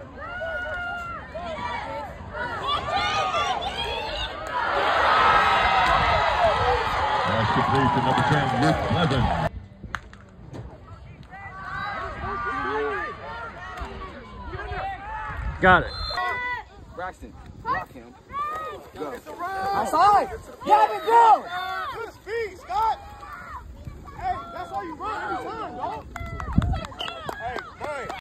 That's complete to number 10, Luke Pleasant. Got it. Braxton, block him. Go. Outside! Gavin, go! Good speed, Scott! Hey, that's why you run every time, dog.